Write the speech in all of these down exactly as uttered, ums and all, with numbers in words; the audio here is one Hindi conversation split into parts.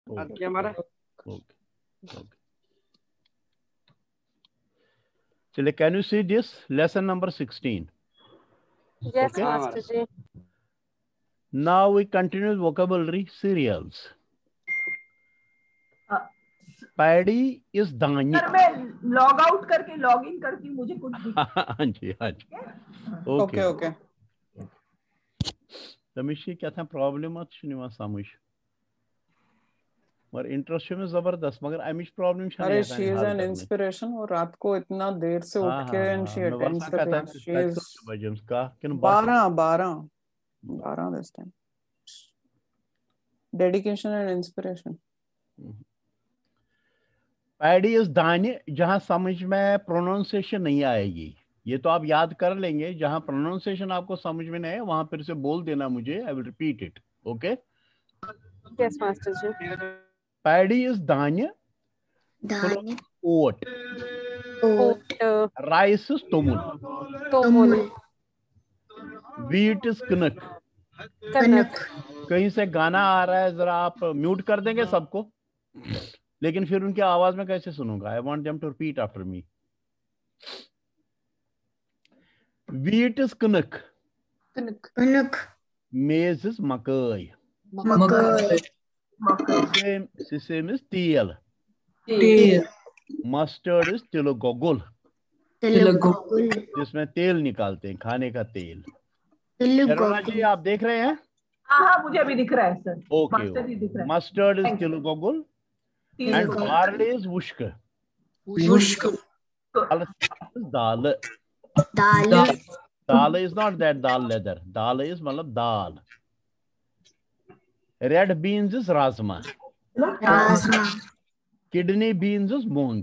ओके हमारा ओके ओके चलिए, can you see this lesson number sixteen? Yes, Okay. Master Ji. Now we continue vocabulary cereals. Paddy is धान्य. सर मैं लॉग आउट करके लॉग इन करती हूँ, मुझे कुछ दिख हाँ जी हाँ जी. Okay okay. तमिशी क्या था प्रॉब्लम मत शुनिवा सामुश और इंटरेस्ट में जबरदस्त मगर अमिश प्रॉब्लम अरे शी इज एन इंस्पिरेशन और रात को इतना देर से उठ के and she attends the class. She is बजम्स का किन बारह बारह बारह this time. Dedication and inspiration. Paddy is धान्य. जहां समझ में प्रोनाउंसिएशन नहीं आएगी, ये तो आप याद कर लेंगे. जहां प्रोनाउंसिएशन आपको समझ में नहीं है वहां फिर से बोल देना मुझे. I will repeat it. Okay. Yes, Master Ji. Paddy is धान्य. धान्य. ओट. Oat. राइस इज तोमुल. Tomul. व्हीट इज कनक. Kanak. कहीं से गाना आ रहा है, जरा आप म्यूट कर देंगे सबको, लेकिन फिर उनकी आवाज में कैसे सुनूंगा? I want them to repeat after me. Wheat is कनक. कनक. मेज इज मकई. मकई. Sesame, sesame is तेल. तेल. मस्टर्ड इज तिल गोगुल. तिल गोगुल. जिसमें तेल निकालते हैं, खाने का तेल. तिल शर्मा जी आप देख रहे हैं? हाँ हाँ मुझे अभी दिख रहा है सर. ओके. मस्टर्ड ही दिख रहा है. मस्टर्ड इज तिल गोगुल एंड बार्ली इज वुश्क. वुश्क. दाल. दाल. Dal is not that dal लेदर. दाल इज मतलब दाल. Red beans is rajma. राजमा. Kidney beans is moong.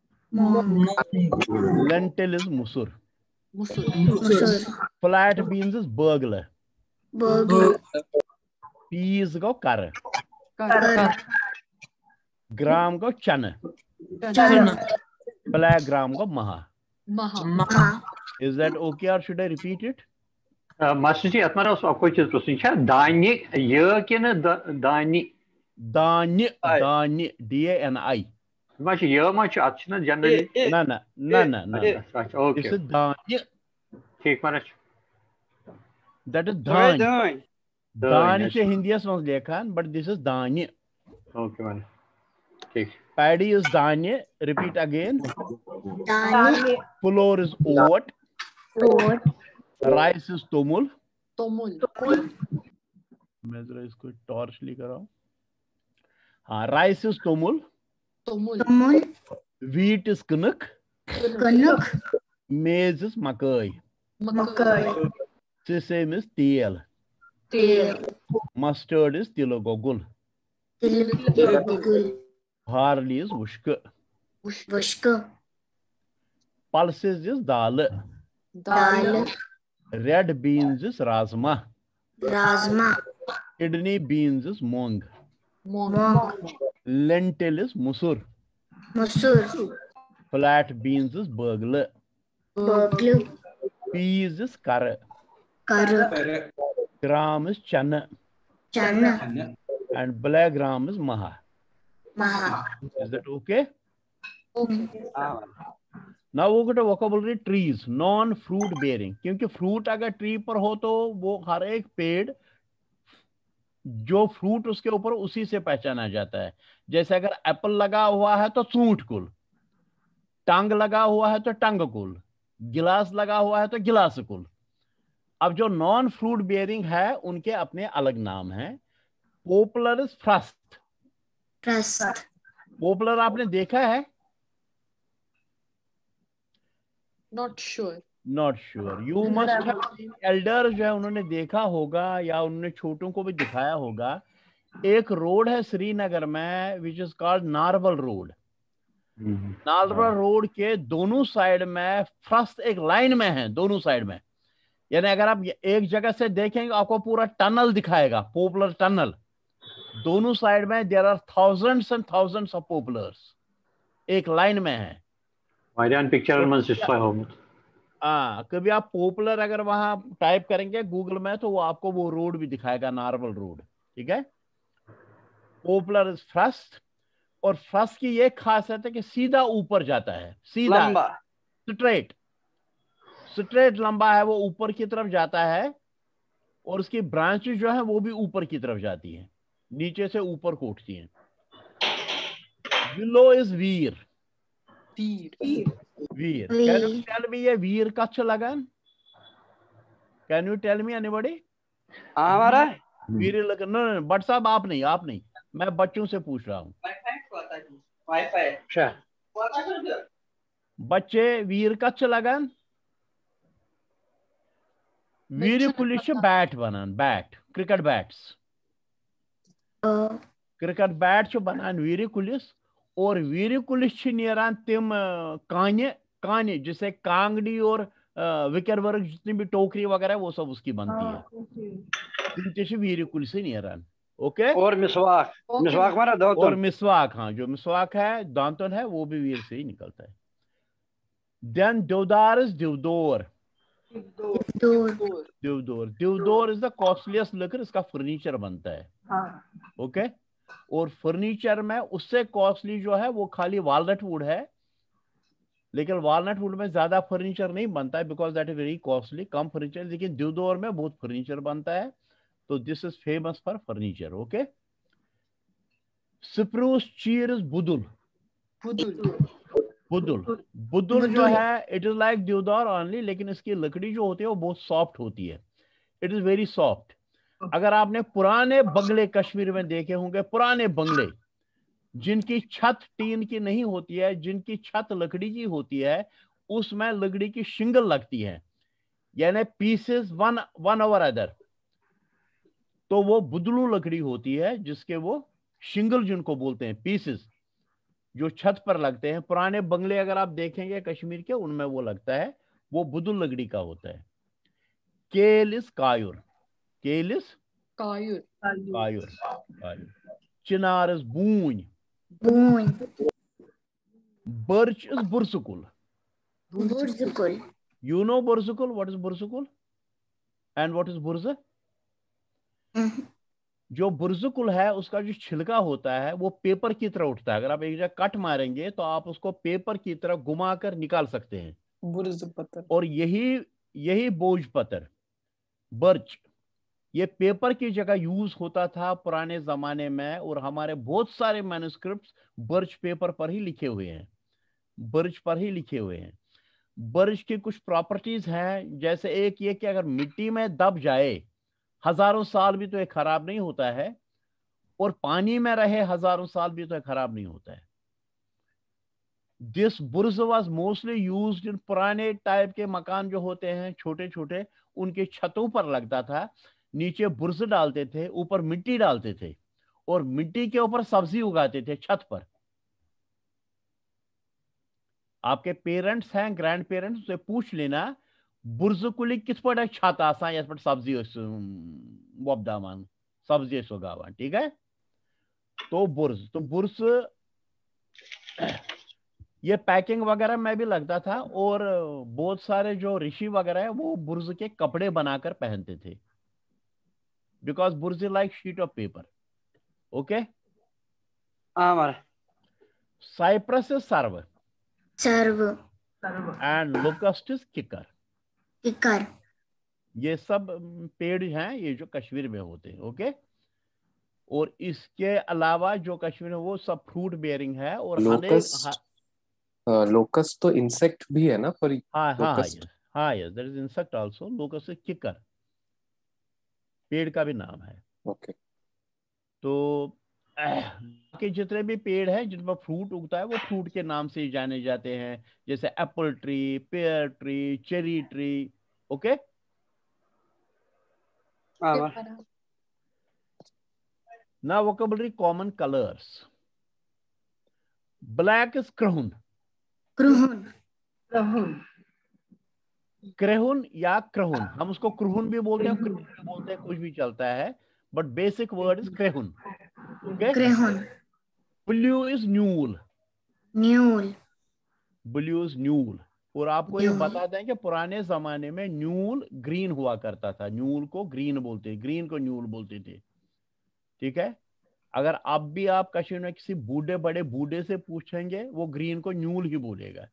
मूंग. लेंटिल इज मुसुर. मसूर. फ्लैट बीन्स इज बर्गल. बर्गर. पीस गो कर. कर. ग्राम को चन. चना. ब्लैक ग्राम को महा. महा. Is that okay or should I repeat it? Master ji अतमारा उस आपको चीज प्रश्न है. धान्य ये के ना धान्य. धान्य. धान्य. D A N I. Master ये मास्टर अच्छा ना जनरली. ना ना ना ना ना. ओके. This is धान्य. ठीक मारा. That is धान्य. धान्य से हिंदी में लिखा है, but this is धान्य. ओके मारा. ठीक. Paddy is धान्य. Repeat again. धान्य. Flour is oat. Oat. Rice is तोमुल. तोमुल. मैं जरा इसको टॉर्च लेकर आऊं. हाँ, राइस इज तोमुल. तोमुल. व्हीट इज कनक. कनक. मेज इज मकई. मकई. सेसेम इज तेल. तेल. मस्टर्ड इज तिल गोगुल. तिल गोगुल. बार्ली इज वुश्क. वुश्क. Pulses is dal. दाल. Red beans is rajma. राजमा. Kidney beans is moong. मूंग. लेंटिल इज मुसुर. मसूर. फ्लैट बीन्स इज बर्गल. बर्गल. पीस इज कर. कर. ग्राम इज चन. चना. एंड ब्लैक ग्राम इज महा. महा. Is that okay? Okay. Now we'll go to vocabulary trees, non-fruit bearing. क्योंकि fruit अगर ट्री पर हो तो वो हर एक पेड़ जो फ्रूट उसके ऊपर उसी से पहचाना जाता है. जैसे अगर एप्पल लगा हुआ है तो सूंठ कुल, टांग लगा हुआ है तो टंग कुल, गिलास लगा हुआ है तो गिलास कुल. अब जो नॉन फ्रूट बेयरिंग है उनके अपने अलग नाम हैं. पॉपुलर इज फ्रस्ट. ट्रस्ट. पॉपुलर आपने देखा है? Not sure. Not sure. You must have. Elder जो है उन्होंने देखा होगा या उन्होंने छोटों को भी दिखाया होगा. एक रोड है श्रीनगर में which is called Narwal road. Narwal road के दोनों साइड में फर्स्ट एक लाइन में है, दोनों साइड में. यानी अगर आप एक जगह से देखेंगे आपको पूरा टनल दिखाएगा, पॉपुलर टनल. दोनों साइड में there are thousands and thousands of poplars. एक लाइन में है. पिक्चर में डिस्प्ले होगा. हाँ, कभी आप पॉपुलर अगर वहां टाइप करेंगे गूगल में तो वो आपको वो रोड भी दिखाएगा, नारवल रोड. ठीक है. पोपलर इज फ्रस्ट, और फ्रस्ट की ये खासियत है कि सीधा ऊपर जाता है, सीधा लंबा, स्ट्रेट स्ट्रेट लंबा है, वो ऊपर की तरफ जाता है, और उसकी ब्रांचेस जो है वो भी ऊपर की तरफ जाती हैं, नीचे से ऊपर को उठती हैं। विलो इज वीर, वीर। कैन यू टेल मी ये वीर कच्छ लगन? Can you tell me anybody? हाँ हमारा वीर लगन? नो नो बट साहब आप नहीं, आप नहीं, मैं बच्चों से पूछ रहा हूँ। अच्छा, बच्चे वीर कच्छ लगन? वीर कुलिश बैट बनान, bat cricket bats, cricket bat छ बनान वीर कुलिस, और वीर कुलिस छ नेरान तिम कान्य कान्य जिसे कांगड़ी और विकर वर्ग जितनी भी टोकरी वगैरह वो सब उसकी बनती है, तिम ते छ वीर कुलिस नेरान। ओके, और मिसवाक, मिसवाक मारा दांतन, और मिसवाक, हाँ जो मिसवाक है दांतन है वो भी वीर से ही निकलता है। देन देवदार इज देवदोर, देवदोर देवदोर इज द कॉस्टलीस्ट लकड़, इसका फर्नीचर बनता है। Okay, okay? और फर्नीचर में उससे कॉस्टली जो है वो खाली वॉलनट वुड है, लेकिन वॉलनट वुड में ज्यादा फर्नीचर नहीं बनता है because that is very costly, कम फर्नीचर, लेकिन देवदोर में बहुत फर्नीचर बनता है, तो this is famous for furniture. Okay, spruce चीर इज बुदुल, बुदुल बुदुल जो है इट इज लाइक देवदार ओनली, लेकिन इसकी लकड़ी जो होती है वो बहुत सॉफ्ट होती है, इट इज वेरी सॉफ्ट। अगर आपने पुराने बंगले कश्मीर में देखे होंगे, पुराने बंगले जिनकी छत टीन की नहीं होती है, जिनकी छत लकड़ी की होती है, उसमें लकड़ी की शिंगल लगती है, यानी pieces one one over other, तो वो बुदलू लकड़ी होती है, जिसके वो शिंगल जिनको बोलते हैं, पीसेस जो छत पर लगते हैं। पुराने बंगले अगर आप देखेंगे कश्मीर के, उनमें वो लगता है, वो बुदुल लकड़ी का होता है। केल इज कायुर, केल इज कायुर, कायुर, कायुर। चिनार इज बून, बर्च इज बुरसुकुल, यू नो बुरसुकुल, व्हाट इज बुरसुकुल एंड व्हाट इज बुर्ज? जो बुर्जुकुल है उसका जो छिलका होता है वो पेपर की तरह उठता है, अगर आप एक जगह कट मारेंगे तो आप उसको पेपर की तरह घुमा कर निकाल सकते हैं, बुर्ज पत्थर। और यही यही बोझ पत्थर बर्च, ये पेपर की जगह यूज होता था पुराने जमाने में, और हमारे बहुत सारे मैन्युस्क्रिप्ट्स बर्च पेपर पर ही लिखे हुए हैं, बर्च पर ही लिखे हुए हैं। बर्च की कुछ प्रॉपर्टीज हैं, जैसे एक ये कि अगर मिट्टी में दब जाए हजारों साल भी तो ये खराब नहीं होता है, और पानी में रहे हजारों साल भी तो ये खराब नहीं होता है। दिस बुर्ज वाज मोस्टली यूज्ड इन पुराने टाइप के मकान जो होते हैं छोटे छोटे, उनके छतों पर लगता था, नीचे बुर्ज डालते थे, ऊपर मिट्टी डालते थे, और मिट्टी के ऊपर सब्जी उगाते थे छत पर। आपके पेरेंट्स हैं, ग्रैंड पेरेंट्स, से पूछ लेना बुर्ज कुली किस पर छत आसान या सब्जी वोपदामान सब्जी उगावान, ठीक है? तो बुर्ज, तो बुर्ज ये पैकिंग वगैरह में भी लगता था, और बहुत सारे जो ऋषि वगैरह है वो बुर्ज के कपड़े बनाकर पहनते थे, बिकॉज बुर्ज like sheet of paper. Okay, cypress is सर्व, सर्व, एंड लोकस्ट इज किकर, किकर। ये सब पेड़ हैं ये जो कश्मीर में होते हैं। ओके, और इसके अलावा जो कश्मीर में वो सब फ्रूट बेयरिंग है, और लोकस्ट, लोकस्ट तो इंसेक्ट भी है ना? पर हाँ हाँ हाँ yes, there is insect also. Locust is किकर, पेड़ का भी नाम है। ओके, तो के जितने भी पेड़ हैं जिन पर फ्रूट उगता है वो फ्रूट के नाम से जाने जाते हैं, जैसे apple tree, pear tree, cherry tree. Okay, now vocabulary common colors. Black is krahun, क्रुहुन, क्रेहुन या क्रेहुन, हम उसको क्रुहुन भी बोलते हैं, क्रेहुन भी बोलते हैं, कुछ भी चलता है, बट बेसिक वर्ड इज क्रेहुन। ओके, क्रेहुन। ब्लू इज न्यूल, न्यूल, ब्लू इज न्यूल। और आपको ये बता दें कि पुराने जमाने में न्यूल ग्रीन हुआ करता था, न्यूल को ग्रीन बोलते, ग्रीन को न्यूल बोलते थे, ठीक है? अगर अब भी आप कश्मीर में किसी बूढ़े बड़े बूढ़े से पूछेंगे वो ग्रीन को न्यूल ही बोलेगा,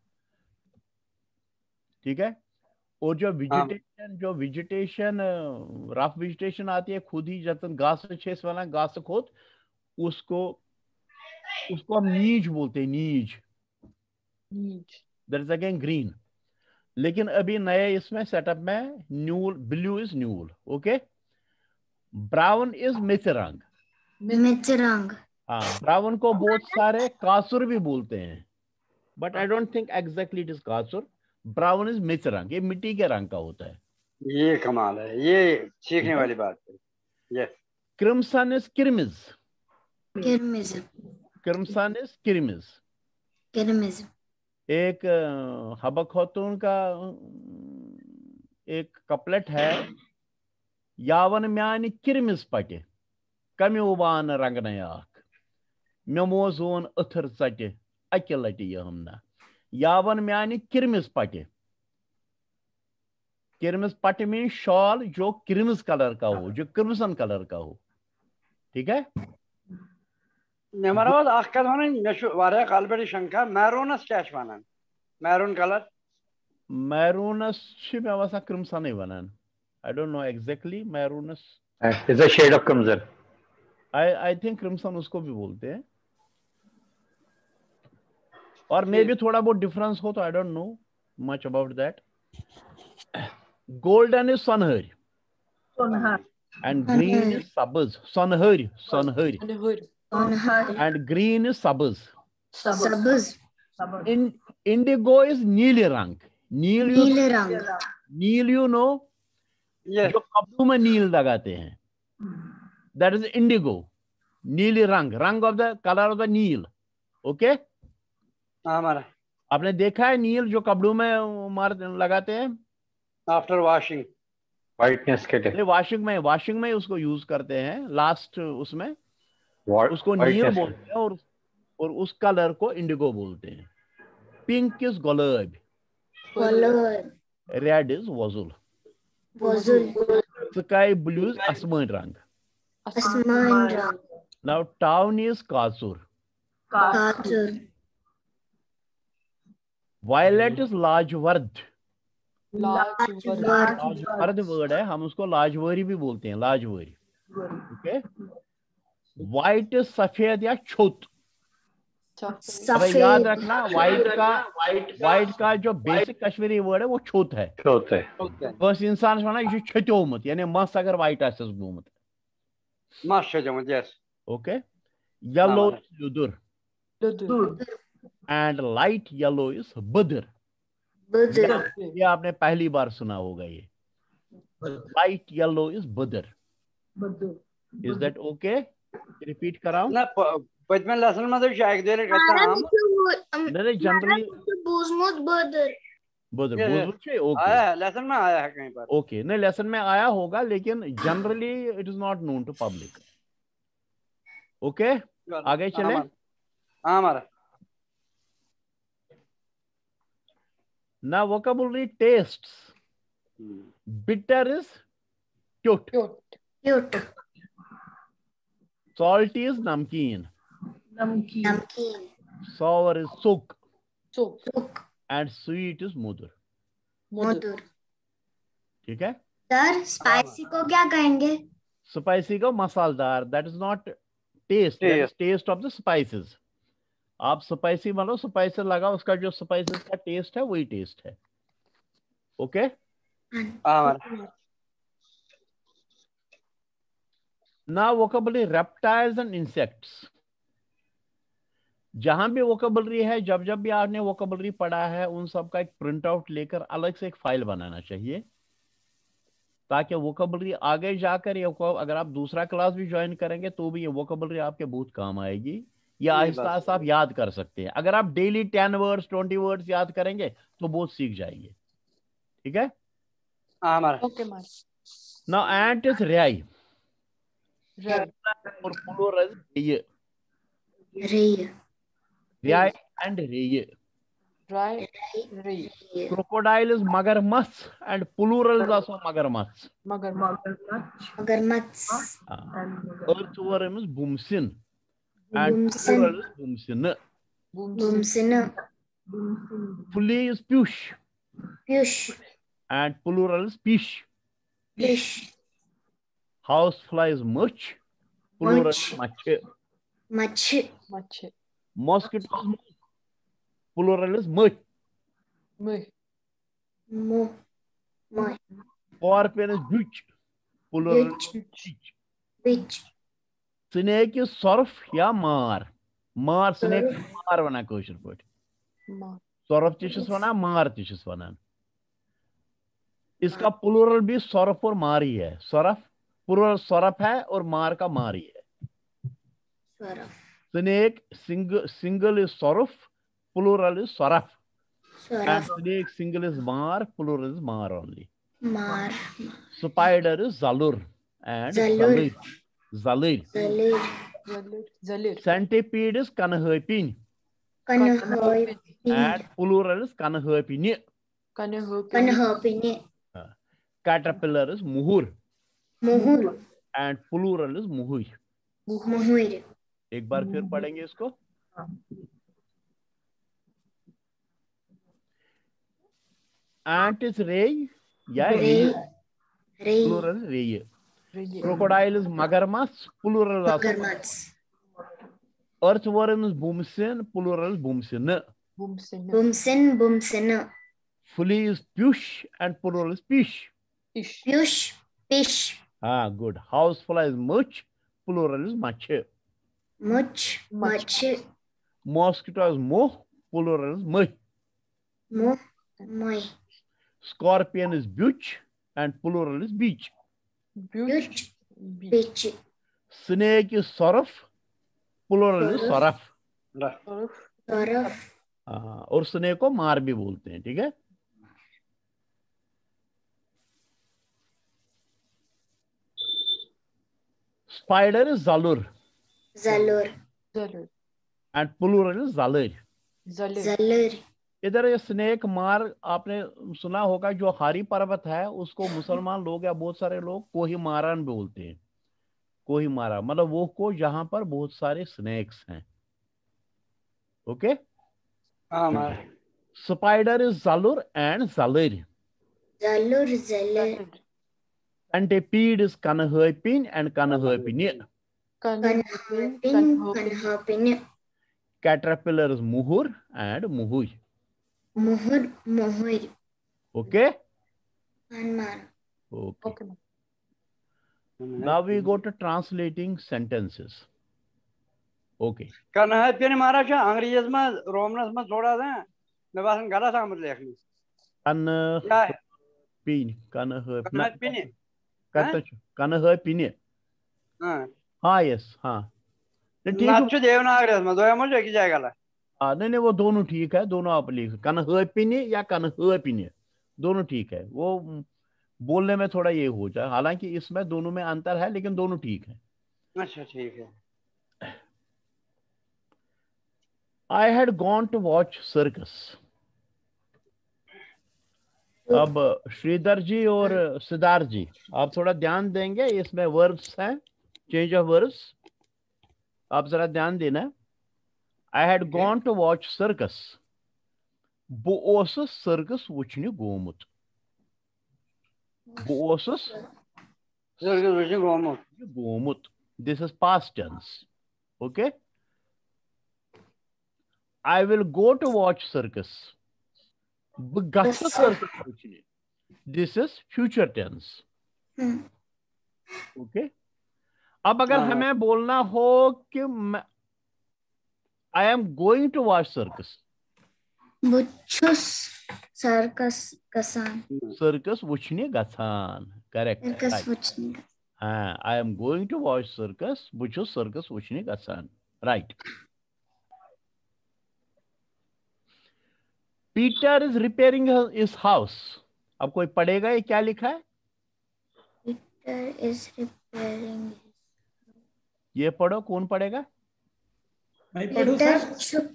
ठीक है। और जो वेजिटेशन जो वेजिटेशन रफ वेजिटेशन आती है खुद ही जतन घास छेस वाला घास खोद, उसको उसको हम नीज बोलते हैं, नीज दैट इज अगेन ग्रीन। लेकिन अभी नए इसमें सेटअप में न्यूल, ब्लू इज न्यूल, ओके। ब्राउन इज मिचरंग, मिचरंग। हाँ, ब्राउन को बहुत सारे कासुर भी बोलते हैं, but I don't think exactly it is कासुर। ब्राउन इज मिचरंग, ये मिट्टी के रंग का होता है। ये कमाल है, ये सीखने वाली बात है। यस। क्रिम्सन इज किरमिज, किरमिज। क्रिम्सन इज किरमिज, किरमिज। एक हबा खातून का एक कपलेट है, यावन म्यान किरमिज पटे कमि उबान रंग नयाक मे मोजोन अथर चटे अकि लटि यह हमना, यावन म्यान किरमिज पटे। किरमिज पटे में शॉल जो किरमिज कलर का हो, जो क्रिम्सन कलर का हो, ठीक है। नमरावत आखिर होने नशु वारे कालबेरी शंका मैरूनस क्या चवाना, मैरून कलर। मैरूनस शी में वासा क्रिम्सन ही वनान, I don't know exactly मैरूनस। It's a shade of crimson. I I think crimson उसको भी बोलते हैं, और मे भी थोड़ा बहुत डिफरेंस हो, तो I don't know much about that. Golden is sunhari, सुनहर, and green is sabaz. Sunhari, sunhari, and green is sabaz. सबज। In indigo is नीले रंग, नील you नीले रंग। नील you know, Yes. जो कपड़ों में नील लगाते हैं, that is indigo, नीली रंग, रंग of the color of the nil, okay? हमारा आपने देखा है नील जो कपड़ों में मार लगाते हैं आफ्टर वॉशिंग, Whiteness के लिए। वॉशिंग में, वॉशिंग में उसको यूज करते हैं लास्ट उसमें, What- उसको नील whiteness बोलते हैं, और और उस कलर को इंडिगो बोलते हैं। पिंक इज गुलाब, कलर। रेड इज वजुल, वजुल। स्काई ब्लू इज आसमान रंग। आसमान रंग। नाउ टाउन इज कासुर, काचुर। वायलेट इज लाजवर्द, लाजवर्द। लाजवर्द वर्ड है, हम उसको लाजवरी भी बोलते हैं, लाजवरी, ओके। व्हाइट इज सफेद या छोत। अब याद रखना व्हाइट का व्हाइट का जो बेसिक कश्मीरी वर्ड है वो छोत है, छोत है। बस इंसान वनान यह छोत्योमुत, यानी मस अगर व्हाइट आसस गोमुत, मस छोत्योमुत, यस, ओके। येलो इज लुदुर, एंड लाइट येलो इज बदर। बदर। ये आपने पहली बार सुना होगा, ये लाइट येलो इज बदर। Is that okay? रिपीट कराऊं ना पद्म लेसन में तो शायद देर करता हम नहीं, जनरली बूजमुत बदर। बदर बुजुर्ग ओके, आया लेसन में आया है कहीं पर, ओके। नहीं, लेसन में आया होगा, लेकिन generally it is not known to public, okay. आगे चले। हाँ हमारा Now vocabulary tastes. Bitter is cute. क्यूट। Salty is namkeen. नमकीन, नमकीन। Sour is suk. सुक। And sweet is mudur. मधुर। ठीक है। सर स्पाइसी को क्या कहेंगे? Spicy को मसालदार. That is not taste. That is taste of the spices. आप स्पाइसी मानो, स्पाइसेस लगा, उसका जो स्पाइसेस का टेस्ट है वही टेस्ट है, okay. Now vocabulary reptiles and insects. जहां भी वोकैबुलरी है, जब जब भी आपने वोकैबुलरी पढ़ा है, उन सब का एक प्रिंट आउट लेकर अलग से एक फाइल बनाना चाहिए, ताकि वोकैबुलरी आगे जाकर ये अगर आप दूसरा क्लास भी ज्वाइन करेंगे तो भी ये वोकैबुलरी आपके बहुत काम आएगी, या आहिस्ता आहिस्ता आप याद कर सकते हैं। अगर आप daily ten words twenty words याद करेंगे तो बहुत सीख जाएंगे, ठीक है। नाउ एंट इज रेई, और प्लूरल रेय, रेय, रेय एंड रेय। क्रोकोडाइल इज मगरमच्छ एंड प्लूरल इज आल्सो मगरमच्छ। मगरमच्छ। अर्थवर्म इज बुमसिन and plural is bumsin. Bumsin. Fully is push. Push. And plural is pish. Fish. Housefly is much. Plural is much. Much. Much. Mosquito is much. Plural is much. Much. Mo. Mo. Scorpion is bitch. Plural is bitch. Bitch. Snake is surf या मार. मार snake मार वना कोशिश पट. Surf चिशस वना मार चिशस वना. इसका प्लूरल भी सरफ और मार ही है. सरफ प्लूरल सरफ है और मार का मार ही है. सरफ. Snake single single is सरफ, plural is सरफ. And Saraf. snake single is mar, plural is mar only. Mar. Spider is zalur and Zalur. zalir. Zalir. Zalir. Zalir. Centipede is kanahopin Kanahoi. and plural is kanahopini. Kanahopini. Caterpillar is muhur Muhur. and plural is muhui. Muhur. एक बार फिर पढ़ेंगे इसको. Ant is ray, yeah, Ray. Ray. plural is ray. Crocodile is magarmas, plural is also. Magarmats. Earthworm is boomsin, plural is boomsin. Bumsin. Bumsin. Bumsin. Flea is push and plural is pish. Ish. Push. Fish. Ah, good. Housefly is much, plural is much. Much. Much. Mosquito is moh, plural is muh. Mo. Moi. Scorpion is butch and plural is beach. Buch. Bitch. Snake is saraf, plural is saraf. Saraf. हाँ, और snake को मार भी बोलते हैं, ठीक है. Spider is zalur Zalur. Zalur. and plural is zalir. Zalir. Zalur. इधर ये स्नेक मार आपने सुना होगा. जो हारी पर्वत है उसको मुसलमान लोग या बहुत सारे लोग कोहिमारान बोलते हैं. कोहिमारा मतलब वो को जहां पर बहुत सारे स्नेक्स हैं. ओके. स्पाइडर इज जालुर एंड जालिर. Zalur. Zalur. Centipede is kanahopin and kanahopini. Kanhopin. Kanhopin. Caterpillar is muhur and muhui. Muhur. Muhur. Okay. Anman. Okay. Okay. Now we go to translating sentences. Okay. Kanhaiya ने मारा क्या अंग्रेजी में रोमनस में थोड़ा था मैं बात गलत आमद लिख ली. Kanahopin. Kanahopin. Kanahopin. हाँ. हाँ yes हाँ. नाचो देवनागरी में दो या मुझे की जाएगा ला. हाँ नहीं नहीं वो दोनों ठीक है. दोनों आप लिख. Kanahopin या Kanahopin दोनों ठीक है. वो बोलने में थोड़ा ये हो जाए. हालांकि इसमें दोनों में अंतर है लेकिन दोनों ठीक है. अच्छा ठीक है. I had gone to watch circus. अब श्रीधर जी और सिद्धार्थ जी आप थोड़ा ध्यान देंगे. इसमें वर्ब्स हैं, चेंज ऑफ वर्ब्स. आप जरा ध्यान देना. I had gone to watch circus. Bu osus circus wuchni gomut. Bu osus circus wuchni gomut. Gomut. This is past tense. Okay. I will go to watch circus. Gasa circus wuchni. This is future tense. Okay. अब अगर हमें बोलना हो कि I am going to watch circus. Buchus circus gasan. Circus wuchni gasan. Correct. Circus right. wuchni. Ah, I am going to watch circus. Buchus circus wuchni gasan. Right. Peter is repairing his house. अब कोई पढ़ेगा ये क्या लिखा है? Peter is repairing. ये पढ़ो. कौन पढ़ेगा? मैं पढ़ूं सर.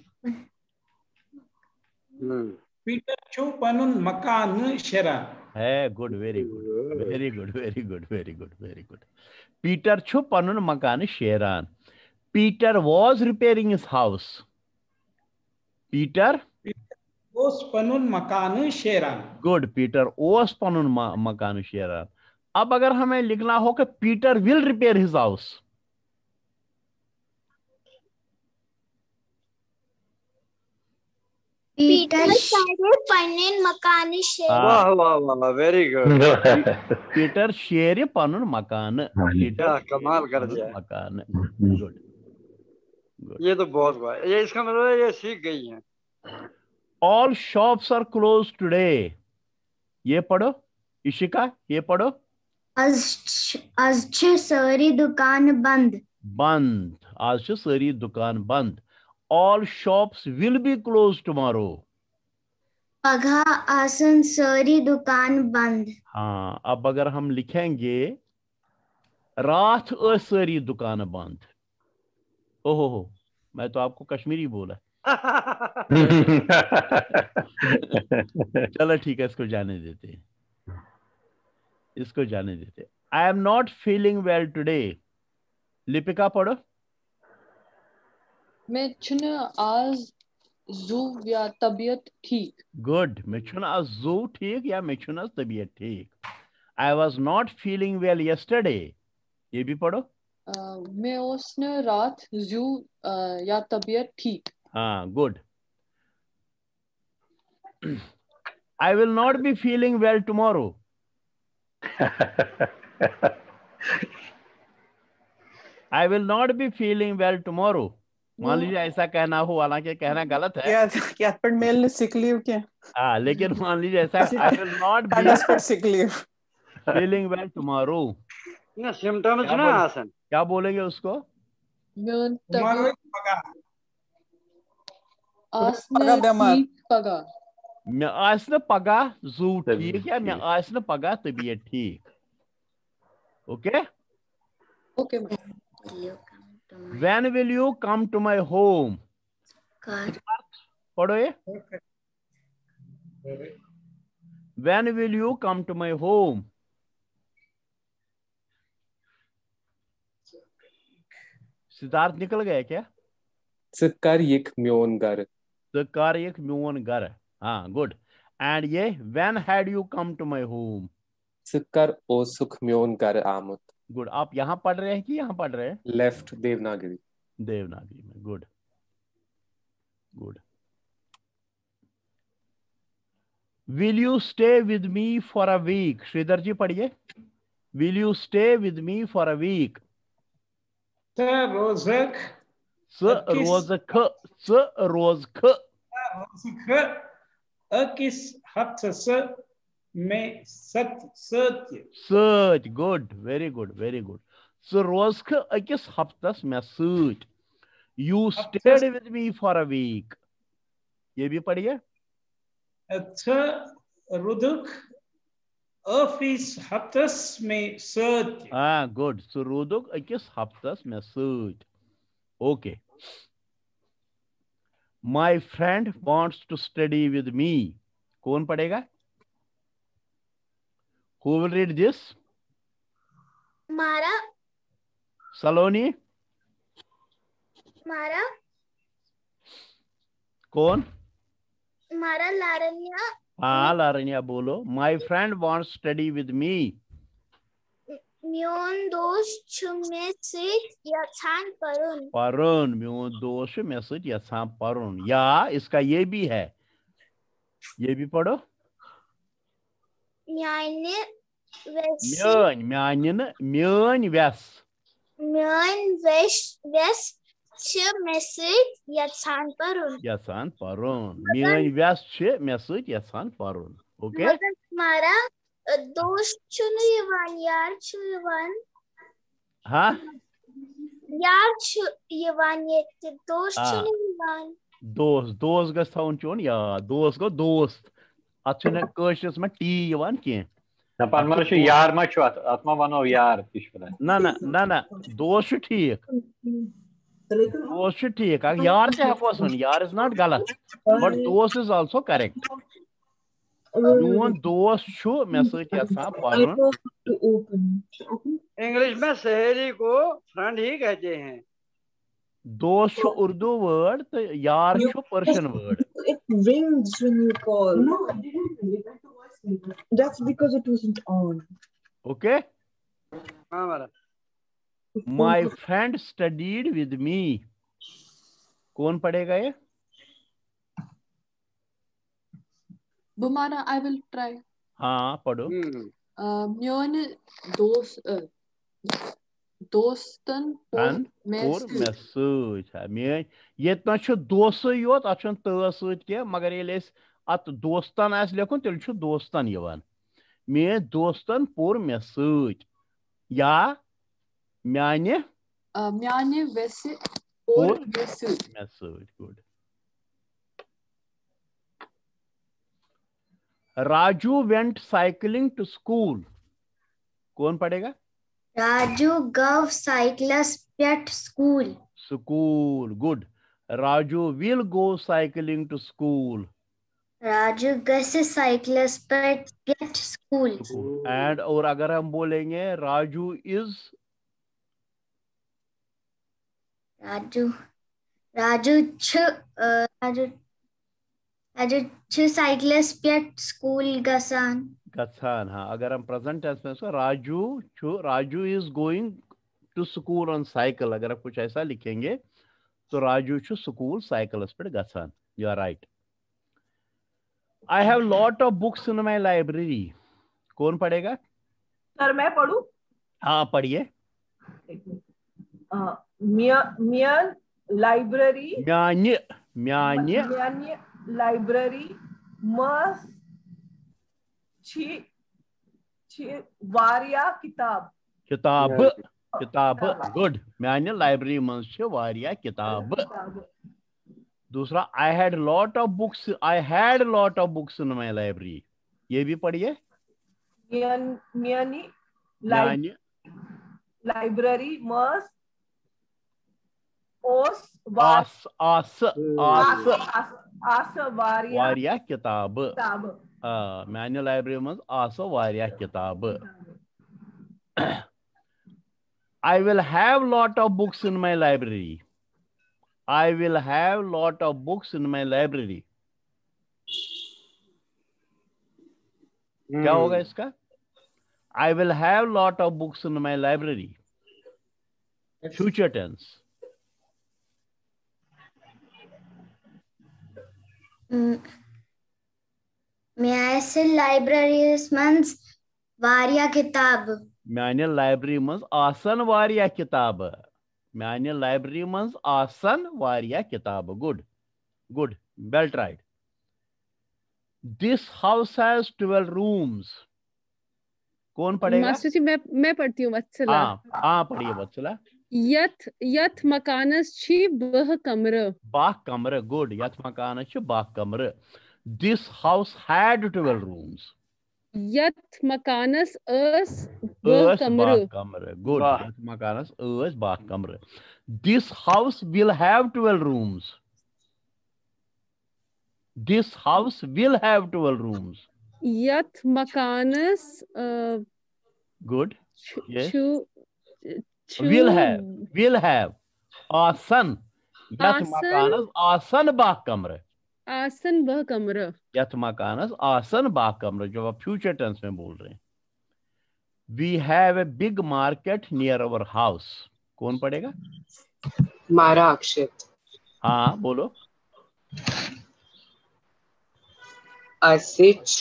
पीटर चुप पनुन मकान शेरा है. Good. Very good. Very good. Very good. Very good. Very good. Peter चुप पनुन मकान Sheoran. Peter was repairing his house. Peter ओस पनुन मकान शेरान. Good. Peter was panun मकान शेरान. अब अगर हमें लिखना हो कि Peter will repair his house. Peter शेरे पन्निन मकान शेर. वाह वाह वाह, वेरी गुड. Peter शेरे पनुन मकान. क्या कमाल कर दिया. मकान. Good. ये तो बहुत हुआ. ये इसका मतलब है ये सीख गई हैं. All shops are closed today. ये पढ़ो इशिका, ये पढ़ो. आज आज छह सारी दुकान बंद. बंद. आज छह सारी दुकान बंद. All shops will be closed tomorrow. पगहा आसन सारी दुकान बंद. हाँ, अब अगर हम लिखेंगे रात अ सारी दुकान बंद. ओहो हो, मैं तो आपको कश्मीरी बोला. चलो ठीक है, इसको जाने देते हैं, इसको जाने देते. I am not feeling well today. Lipika पढ़ो. मैं छुन आज जू या तबीयत ठीक. गुड. मैं छुन आज जू ठीक या मैं छुन आज तबीयत ठीक. I was not feeling well yesterday. ये भी पढ़ो. uh, मैं उसने रात जू uh, या तबीयत ठीक. हाँ, good. I will not be feeling well tomorrow. I will not be feeling well tomorrow. मान लीजिए ऐसा कहना हो, हालांकि कहना गलत है. क्या क्या पर मेल ने सिक लीव क्या? हाँ, लेकिन मान लीजिए ऐसा, I will not be sick leave feeling well tomorrow. ना सिम्टम्स ना आसन. क्या बोलेंगे उसको? मैं तुम्हारो पगा. आसने ठीक पगा. मैं आसने पगा जू ठीक या मैं आसने पगा तबीयत ठीक. Okay. Okay. When will you come to my home? पढ़ो ये. When will you come to my home? Siddharth निकल गए क्या? सिक्कार यक म्योन घर. सिक्कार यक म्योन घर. हाँ, गुड. एंड ये when had you come to my home? सिक्कार ओ सुख म्योन घर आमुत. गुड. आप यहाँ पढ़ रहे हैं कि यहाँ पढ़ रहे हैं? लेफ्ट देवनागरी. देवनागरी में. Good good. Will you stay with me for a week. Sridhar ji पढ़िए. Will you stay with me for a week. स रोजक स रोजक स रोजक रोजक अकिस हफ्तस में सत्य सत्य. सत्य. Good. Very good. Very good. स रोजक अकिस हफ्तस में सत्य. You stayed with me for a week. ये भी पढ़िए. अच्छा रुदक ऑफिस हफ्तस में सत्य. हाँ, गुड. स रुदक अकिस हफ्तस में सत्य. Okay. My friend wants to study with me. कौन पढ़ेगा? Who will read this? मारा. सलोनी. मारा. कौन? मारा लारनिया. हाँ, लारनिया बोलो. My friend wants to study with me. म्योन दोस्त में से यथान परुन. परुन. म्योन दोस्त में से यथान परुन. या इसका ये भी है, ये भी पढ़ो. म्याने वेस. म्यान म्यान म्यान वेस. म्यान वेस वेस छ मैसेज यथान परुन. यथान परुन. म्यान वेस छ मैसेज यथान परुन. ओके. मारा दोस्त चुनु यवान यार छु यवान. हाँ, यार छु यवान ये दोस्त चुनु यवान. दोस्त दोस्त गस थाउन चोन या दोस्त गो दोस्त. अच्छे कशस में टी यवान के. दपान मर छु यार मा छु आत्मा वनो यार तिशपदा. ना ना ना ना दोस्त ठीक. दोस्त ठीक. यार ते हकोस वन. यार इज नॉट गलत, बट दोस्त इज आल्सो करेक्ट. यून दोस्त छु मैं सच यसा पढ़न. इंग्लिश में सहेली को फ्रेंड ही कहते हैं. Dost chu Urdu word, तो यार chu Persian word. It rings when you call. No, I didn't ring it. I had to voice it. That's because it wasn't on. Okay. हाँ मारा. My friend studied with me. कौन पढ़ेगा ये? Bumara, I will try. हाँ पढ़ो. Mjön dos dostan por message. मैं ये तो अच्छे दोस्त योत अच्छे तोड़ क्या मगर ये लेस अत दोस्तान ऐसे लेकिन तेल चु दोस्तान यवान. मैं दोस्तान por message. या म्याने म्याने वैसे por message. Message. Good. Raju went cycling to school. कौन पढ़ेगा? Raju gave cyclist at school. School. Good. Raju will go cycling to school. Raju goes cyclist at school. And और अगर हम बोलेंगे Raju is Raju Raju ch uh, Raju Raju ch cyclist at school gasan. Gasan. हाँ अगर हम present tense में उसको Raju ch Raju is going to school on cycle. अगर आप कुछ ऐसा लिखेंगे तो Raju ch school cycle पर gasan. You are right. I have lot of books in my library. कौन पढ़ेगा? सर मैं पढ़ूं? हाँ पढ़िए. मियान लाइब्रेरी म्यान्य म्यान्य म्यान्य लाइब्रेरी मस छी छी वारिया किताब किताब किताब गुड म्यान्य लाइब्रेरी मस छी वारिया किताब. दूसरा I had lot of books I had lot of books in my library. ये भी पढ़िए. म्यान म्यानी म्यान्य लाइब्रेरी मस ओस आस आस आस आस वारिया वारिया किताब. किताब. हाँ म्यान्य लाइब्रेरी में आस वारिया किताब. I will have lot of books in my library. I will have lot of books in my library. क्या होगा इसका? I will have lot of books in my library. Future tense. म्यासे लाइब्रेरी मंस वारिया किताब. म्याने लाइब्रेरी मंस आसन वारिया किताब. म्याने लाइब्रेरी मंस आसन वारिया किताब. Good. Good. Well tried. This house has twelve rooms. कौन पढ़ेगा? मास्टर जी मैं मैं पढ़ती हूँ वत्सला. हाँ हाँ पढ़िए वत्सला. यथ यथ मकानस छी बह कमर. बाह कमर. Good. यथ मकानस छी बाह कमर. This house had twelve rooms. यथ मकानस अस बह कमर. Good. यथ मकानस अस बाह कमर. This house will have twelve rooms. This house will have twelve rooms. यथ मकानस uh, good. Yes. Chu, chu, will have. Will have. आसन. यथ मकानस आसन बाह कमर. आसन बह कमर. यथ मकानस आसन बाह कमर. जो आप फ्यूचर टेंस में बोल रहे हैं. We have a big market near our house. कौन पढ़ेगा? मारा अक्षित. हाँ बोलो. असिच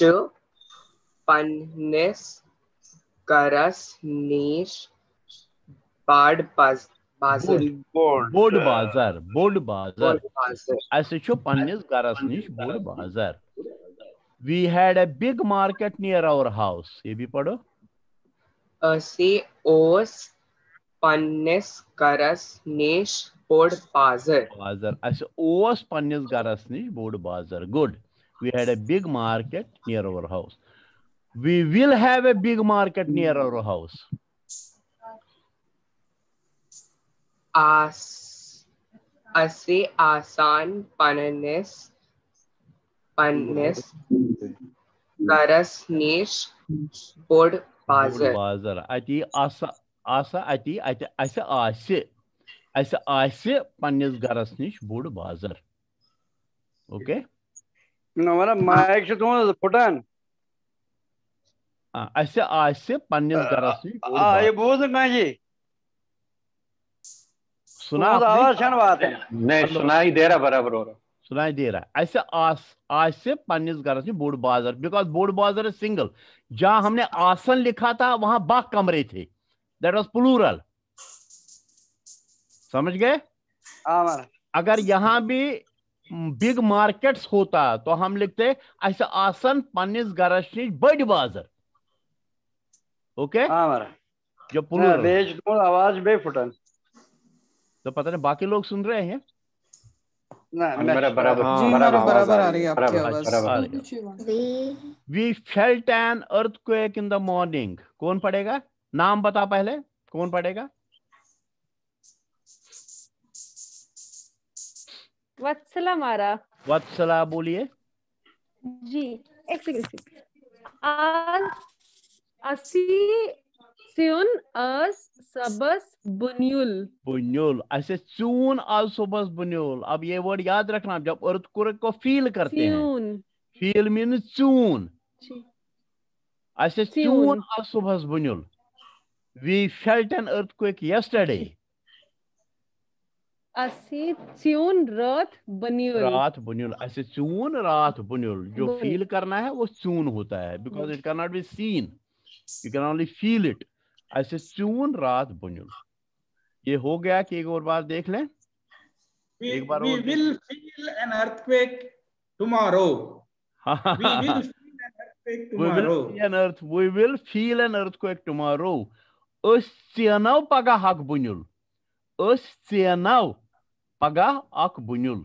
पन्नेस करस नीश बाड बाजार. बोर्ड बाजार. बोर्ड बाजार. असिच पन्नेस करस नीश बोर्ड बाजार. We had a big market near our house. ये भी पढ़ो. असे ओस पन्नेस करस नीश बोर्ड बाजार. बाजार. असे ओस पन्नेस करस नीश बोर्ड बाजार. Good. We had a big market near our house. We will have a big market near our house. As असे आसान पन्नेस पन्नेस करस नीश बोर्ड बाजार. बाजार. अति आसा आसा अति अति असे आसे ऐसे आसे पन्निस गरस निश बोड़ बाजार. ओके ना वाला माइक से तुम फुटान ऐसे आसे पन्निस गरस निश बोड़ आ ये बाजार. बोझ ना जी सुना तुम आपने? आवाज छन बात है नहीं सुनाई दे रहा बराबर हो रहा. सुनाई दे रहा है. ऐसे आस आज से पन्निस गरज में बोर्ड बाजार, बिकॉज बोर्ड बाजार इज सिंगल. जहां हमने आसन लिखा था वहां बा कमरे थे, दैट वाज प्लूरल. समझ गए? अगर यहां भी बिग मार्केट्स होता तो हम लिखते ऐसे आसन पन्निस गरज में बड़ बाजार. ओके जो प्लूरल बेच दो आवाज बे फुटन. तो पता नहीं बाकी लोग सुन रहे हैं? मेरा बराबर बराबर आ रही है आपकी आवाज. We felt an earthquake in the morning. कौन पढ़ेगा? नाम बता पहले, कौन पढ़ेगा? वत्सला मारा. वत्सला बोलिए. जी एक सेकंड. आज असी सिउन अस सबस बुन्युल. बुन्युल ऐसे चून आज सुबह बुन्युल. अब ये वर्ड याद रखना, जब अर्थक्वेक को फील करते हैं, फील मीन चून. ऐसे चून आज सुबह बुन्युल. We felt an earthquake yesterday. असी चून रात बुन्युल. रात बुन्युल ऐसे चून रात बुन्युल. जो फील करना है वो चून होता है, because it can not be seen, you can only feel it. ऐसे चून रात बुन्युल. ये हो गया कि एक और बार देख लें. We, एक बार we और will feel an earthquake tomorrow. We will feel an earthquake tomorrow. We will feel an earth. We will feel an earthquake tomorrow. Us cianaw paga hak bunyul. Us cianaw paga ak bunyul.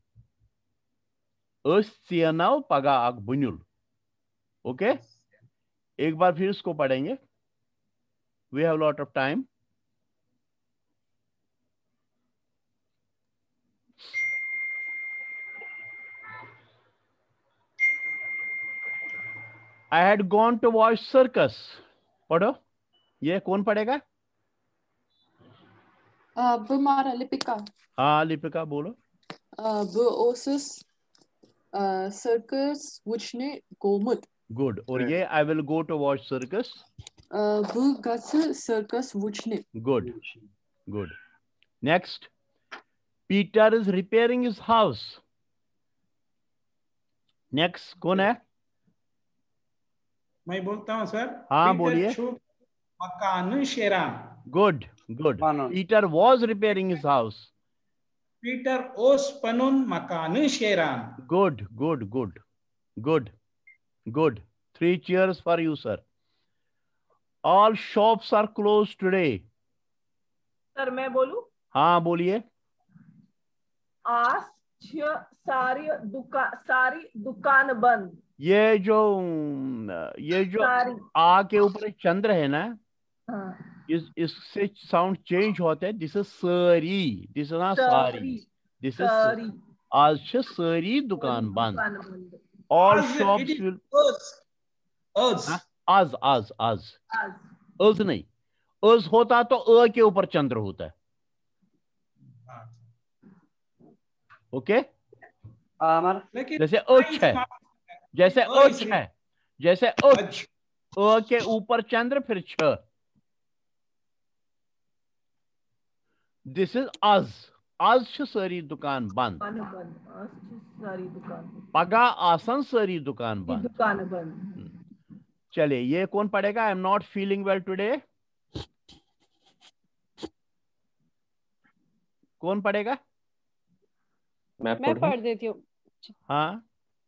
Us cianaw paga ak bunyul. Okay? एक बार फिर इसको पढ़ेंगे. We have a lot of time. I had gone to watch circus. पढ़ो. ये कौन पढ़ेगा? अब मारा लिपिका. हाँ लिपिका बोलो. अब ओसस सर्कस वुचने गोमुत. Good. और ये I will go to watch circus. अब गस सर्कस वुचने. Good. Good. Next. Peter is repairing his house. Next कौन है? मैं बोलता हूँ सर. हाँ बोलिए. मकान शेरान. Good. Good. Peter was repairing his house. Peter os panun makan sheran. Good. Good. Good. Good. Good. Three cheers for you, sir. All shops are closed today. Sir मैं बोलूं? हाँ बोलिए. आज सारी दुकान सारी दुकान बंद. ये जो ये जो आ के ऊपर एक चंद्र है ना, हाँ. इस इससे साउंड चेंज होता है. दिस इज सारी, दिस इज नॉट सारी, दिस इज आज से सारी दुकान बंद. ऑल शॉप्स विल आज आज आज आज आज नहीं, आज होता तो अ के ऊपर चंद्र होता है. ओके जैसे अच है, जैसे अच है, जैसे अच अ के ऊपर चंद्र फिर छ. दिस इज आज. आज सारी दुकान बंद. पगा आसन सारी दुकान बंद. दुकान बंद. चलिए ये कौन पढ़ेगा? I am not feeling well today. कौन पढ़ेगा? मैं पढ़ देती हूँ. हाँ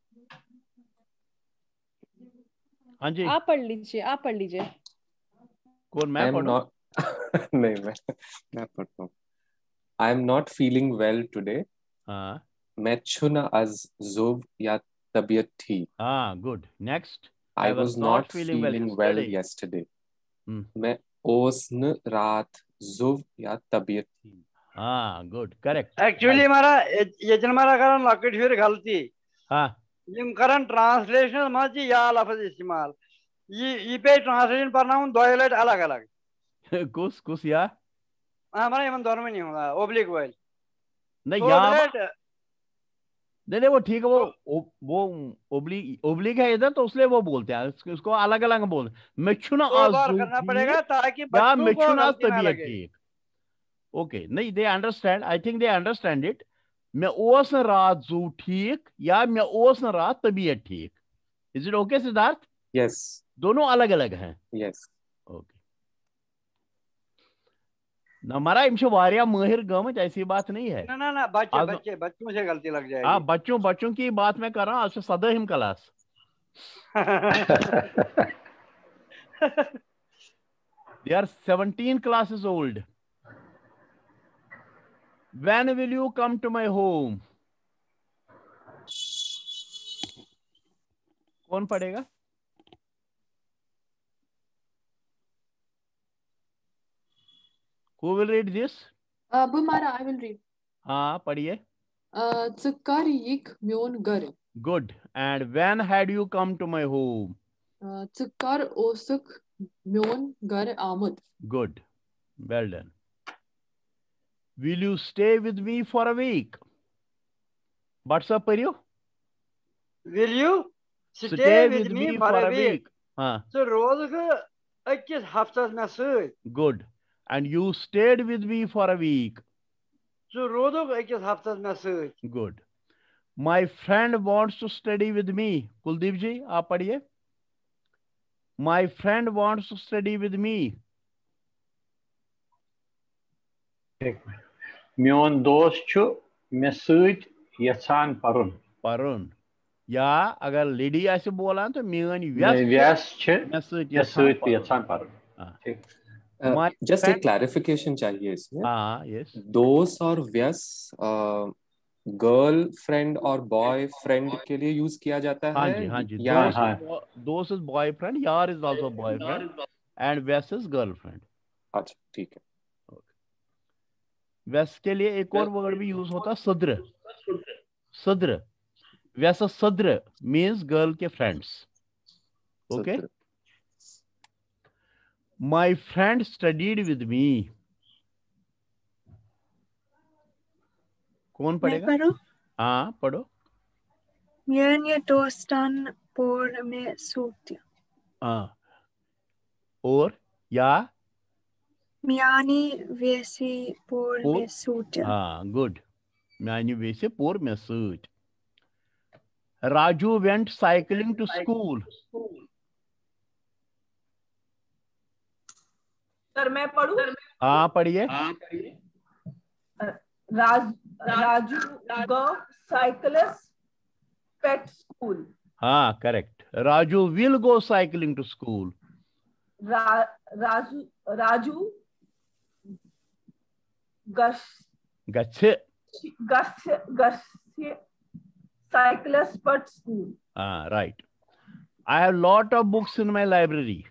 हाँ जी आप पढ़ लीजिए, आप पढ़ लीजिए. कौन? मैं पढ़ूं? नहीं मैं मैं पढ़ता हूँ. I am not feeling well today. हाँ. मैं छुना आज जुब या तबीयत थी. हाँ good. Next. I, I was, was not, not feeling, feeling well yesterday. yesterday. Hmm. मैं ओसन रात जुब या तबीयत थी. हाँ good. Correct. Actually हमारा ये जन हमारा कारण लॉकेट फिर गलती. हाँ. ये कारण ट्रांसलेशन में जी या लफ्ज़ इस्तेमाल. ये ये पे ट्रांसलेशन पर ना उन दो लाइट अलग अलग. कुछ कुछ या हमारा यमन दोनों में नहीं होगा ओब्लिक वाइल नहीं so यहाँ that, नहीं नहीं वो ठीक है, वो वो ओब्लिक ओब्लिक है इधर, तो इसलिए वो बोलते हैं उसको, उसको अलग अलग बोलते हैं। मिछुना दो बार करना पड़ेगा ताकि या बच्चों को मिछुना गलती ना तबीयत लगे। ठीक। ओके, नहीं they understand, I think they understand it. मैं ओस न रात जू ठीक या मैं ओस न रात तबीयत ठीक। Is it okay Siddharth? Yes, दोनों अलग अलग हैं। यस। ओके ना मरा इमशे वारिया माहिर गमत, ऐसी बात नहीं है। ना ना ना बच्चे आज- बच्चे बच्चों से गलती लग जाएगी। हाँ बच्चों बच्चों की बात मैं कर रहा हूँ, आज से सदा हिम class. They are seventeen classes old. When will you come to my home? कौन पढ़ेगा? Who will read this? Uh, Bumara, I will read. हाँ पढ़िए. Uh, Ț care ik mion gar. Good. And when had you come to my home? Uh, Ț care osuk mion gar amud. Good. Well done. Will you stay with me for a week? What's up, Pariyo? Will you stay, Stay with, with me, me for a week? हाँ. So रोज के इक्कीस हफ्ते में से Good. And you stayed with me for a week. so रोज के इक्कीस हफ्ते में से Good. My friend wants to study with me. Kuldeep जी आप पढ़िए. My friend wants to study with me. Mion दोस्त छु मे सूट यसान परुन. परुन. या अगर लेडी ऐसे बोला तो मियन व्यस्त व्यस्त छु मे सूट मे सूट यसान परुन. ठीक. जस्ट एक क्लैरिफिकेशन चाहिए इसमें. हाँ यस. दोस्त और व्यस्त गर्ल फ्रेंड और बॉय फ्रेंड के लिए यूज किया जाता है. हाँ जी हाँ जी. या दोस्त इज बॉयफ्रेंड, यार इज आल्सो बॉयफ्रेंड एंड व्यस्त इज गर्लफ्रेंड. अच्छा ठीक है. व्यस्त के लिए एक और वर्ड भी यूज होता है सद्र. सद्र. व्यस्त सद्र मीन्स गर्ल के friends. Okay. My friend studied with me. कौन पढ़ेगा? मैं पढ़ूं? हाँ पढ़ो. Mian dostan por me सूत्य. हाँ. और या Miani vesi por me सूत्य. हाँ गुड. Miani vesi por me सूत्य. Raju went cycling to school. Sir मैं पढ़ूं? हाँ पढ़िए. राज राजू गो साइकिलिस्ट पेट स्कूल. हाँ correct. Raju will go cycling to school. रा, राजू राजू गश गच्छे गश गश cyclist पेट school. Ah, right. I have lot of books in my library.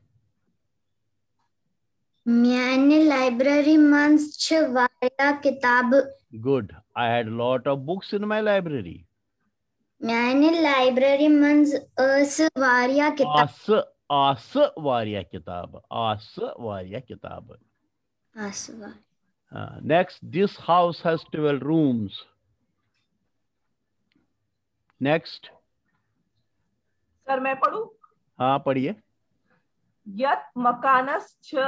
मैंने लाइब्रेरी मंच छ वाया किताब. Good. I had lot of books in my library. मैंने लाइब्रेरी मंच अस वारिया किताब. आस आस वारिया किताब. आस वारिया किताब. आस वारिया. Uh, next, this house has twelve rooms. Next. Sir मैं पढ़ूं? हाँ पढ़िए. यत मकानस छ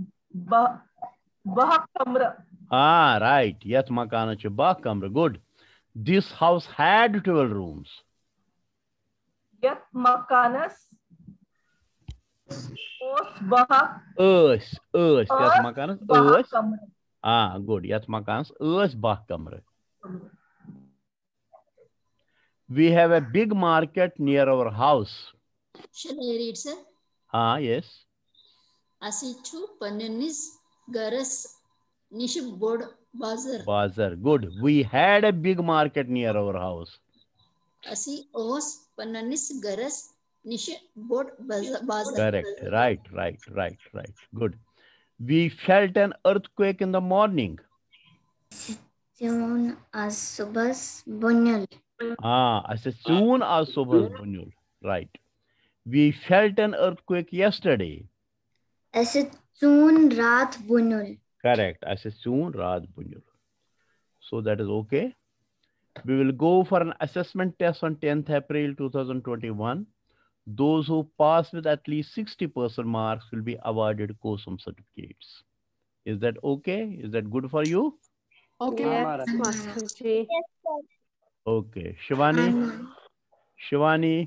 बह कमरा. Ah, right. Yat makana ch bah kamra. Good. This house had twelve rooms. यत मकानस ओस बह Us, us. Yat makanas बह us. कमरा. Ah, good. Yat makanas us bah kamra. We have a big market near our house. Shall I read, sir? Ah, yes. Asichu pananis garas nish board bazar. Bazar. Good. We had a big market near our house. Asi os pananis garas nish board bazar. Correct. Right, right, right, right. Good. We felt an earthquake in the morning. Soon as subas bunyal. Ah, as soon as subas bunyul. Right. We felt an earthquake yesterday. As soon raat bunyul. Correct. I said soon Raat Bunjul. So that is okay. We will go for an assessment test on tenth April two thousand twenty-one. Those who pass with at least sixty percent marks will be awarded COSM certificates. Is that okay? Is that good for you? Okay. Yes, Master Ji. Okay. Shivani? Shivani?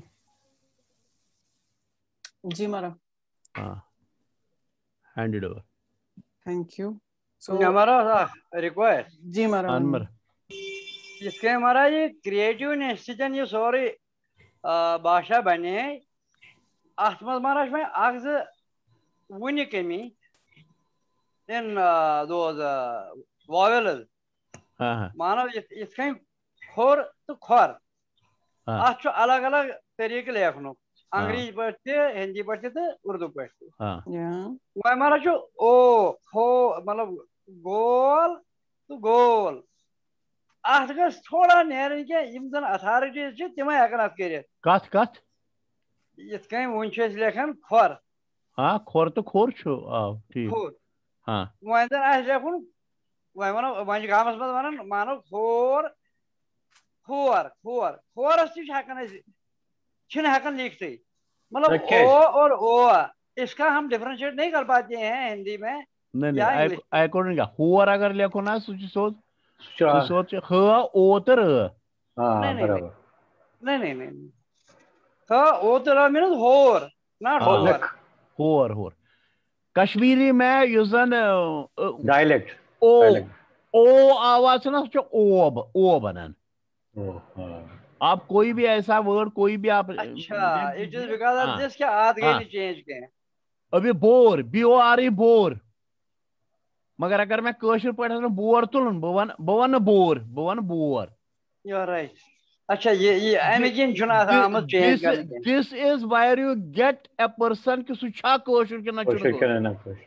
जी मारा. Ah. Hand it over. Thank you. So हमारा रिक्वेस्ट जी मारा. Anmar. इसके हमारा ये क्रिएटिव इंस्टीट्यूशन ये सॉरी भाषा बने आत्मा महाराज में आग वुनि कमी इन those vowels मानो इसके खोर तो खोर आज अलग अलग तरीके लेखनो अंग्रेजी पढ़ते हिंदी पढ़ते तो उर्दू पढ़ते वह हमारा जो ओ हो मतलब गोल तो गोल आज का थोड़ा नेहर के इम्तन अथॉरिटीज जो तिमाय अगर आप करें कत कत इसके वुंशेस लेखन खोर हाँ खोर तो खोर छो आ ठीक खोर हाँ वह इधर आज लेखन वह मानो वहीं गाँव में मानो मानो खोर खोर खोर खोर अस्तिश हकन है छिन हकन लिखते मतलब ओ और ओ इसका हम डिफरेंशिएट नहीं कर पाते हैं हिंदी में नहीं नहीं आई कोडिंग का होर अगर लिखो ना सोच सोच सोच ह ओ तर हां बराबर नहीं नहीं नहीं ह ओ तर मींस होर नॉट होर होर होर कश्मीरी में यूजन डायलेक्ट ओ ओ आवाज ना सोच ओब ओ बनन आप कोई भी ऐसा वर्ड कोई भी आप अच्छा it is because of this क्या आद गए चेंज के अभी bore B O R E bore मगर अगर मैं कशर पढ़ा बोर तुलन बवन बवन बोर बवन बोर यू आर राइट अच्छा ये ये अमेजिन जुना आमद चेंज करने this is where you get a person कि सुछा कशर के ना चुन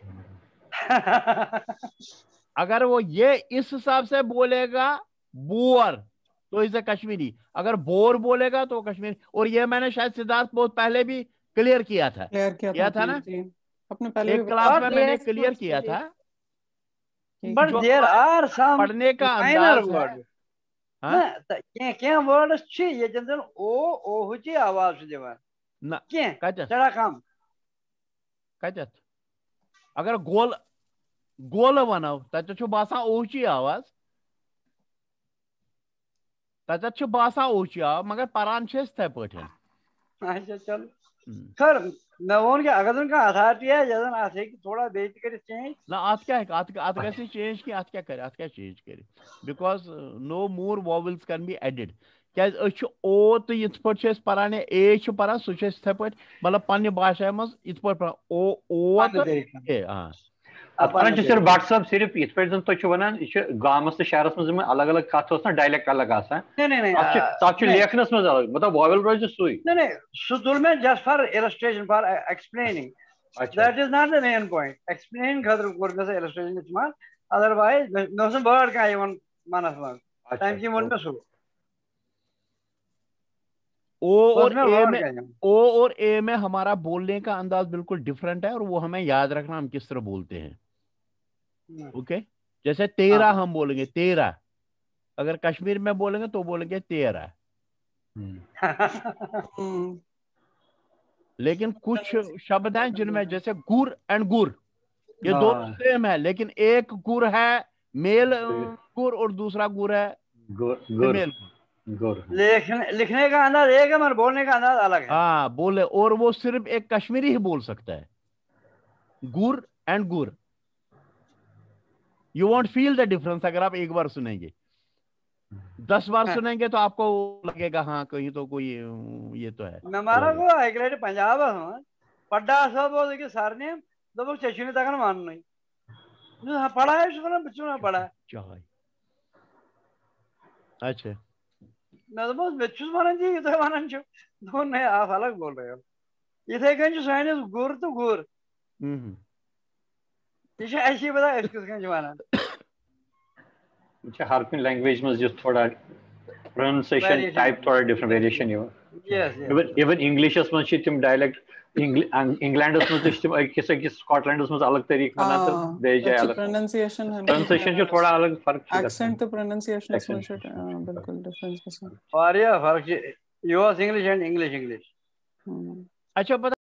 अगर वो ये इस हिसाब से बोलेगा बोर तो इसे कश्मीरी अगर बोर बोलेगा तो कश्मीरी और ये मैंने शायद सिद्धार्थ बहुत पहले भी क्लियर किया था क्लियर किया, किया था, था ना अपने पहले एक क्लास में मैंने क्लियर किया था बट देयर आर सम पढ़ने का अंदाज वर्ड हां क्या क्या वर्ड्स छी ये जंदन ओ ओ हुची आवाज देवा ना क्या कचत जरा काम कचत अगर गोल गोल वनो तत छु बासा ओची आवाज तत छु बासा ओची मगर परान छ इस पठन अच्छा चल सर न वोन के अगर उनका अथॉरिटी है जदन आसे कि थोड़ा बेच कर चेंज ना आत क्या है आत आत कैसे चेंज की आत क्या करे आत क्या चेंज करे because no more vowels can be added क्या अछ ओ तो इथ पट छ पराने ए छ परा सु छ इथ पट मतलब पन्ने भाषा में इथ पट ओ ओ ए हां अपन सिर्फ व्हाट्सएप सिर्फ इथ पे जन तो छ वनान इ गामस तो शहरस में अलग अलग कथ होस ना डायलेक्ट अलग आसा नहीं नहीं नहीं तब छ लेखनस में अलग मतलब वॉवेल रोज सुई नहीं नहीं सुदुल में just for illustration for explaining that is not the main point explain खतर कोर में इलस्ट्रेशन इस्तेमाल अदरवाइज नो सम वर्ड का इवन मानस में टाइम की मन में सु ओ और ए में ओ और ए में हमारा बोलने का अंदाज बिल्कुल डिफरेंट है और वो हमें याद रखना हम किस तरह बोलते हैं ओके okay? जैसे तेरा हम बोलेंगे तेरा अगर कश्मीर में बोलेंगे तो बोलेंगे तेरा लेकिन कुछ शब्द हैं जिनमें जैसे गुर एंड गुर ये दोनों सेम है लेकिन एक गुर है मेल गुर और दूसरा गुर है फीमेल गुर लिखने लिखने का अंदाज एक है मगर बोलने का अंदाज अलग है हाँ बोले और वो सिर्फ एक कश्मीरी ही बोल सकता है गुर एंड गुर you won't feel the difference अगर आप एक बार सुनेंगे दस बार हाँ। सुनेंगे तो आपको लगेगा हाँ कहीं तो कोई ये तो है हमारा को एक रेट पंजाब है पढ़ा सब बोल के सर ने तो वो चचुने तक मान नहीं हाँ पढ़ा है उसको बच्चों ने पढ़ा है अच्छा ना तो बस बच्चों मानन जी ये तो मानन जो दोनों आप अलग बोल रहे हो ये थे कहीं जो साइने गुर तो गुर हम्म ये ऐसी बता इसको कहीं जमाना अच्छा हर कोई लैंग्वेज में जो थोड़ा प्रोनाउंसिएशन टाइप थोड़ा डिफरेंट वेरिएशन है यस इवन इवन इंग्लिश में छी तुम डायलेक्ट इंग्लैंडस में तो किस किस स्कॉटलैंडस में अलग तरीका ना तो बेज है अलग प्रोनाउंसिएशन है प्रोनाउंसिएशन जो थोड़ा अलग फर्क है एक्सेंट तो प्रोनाउंसिएशन में से बिल्कुल डिफरेंस है वारिया फर्क US English and English English अच्छा पता